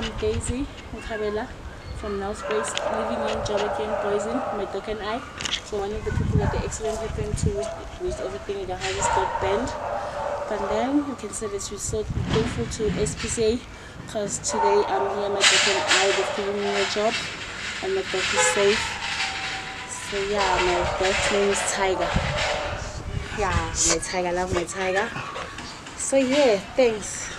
I'm Daisy Mukabela from Now Space, living in Joburg Poison, my token eye. So one of the people that the accident happened to with everything in the house got banned. But then you can say that we're so grateful to SPCA because today I'm here, my token eye, they've given me a job and my dog is safe. So yeah, my dog's name is Tiger. Yeah, my tiger, I love my tiger. So yeah, thanks.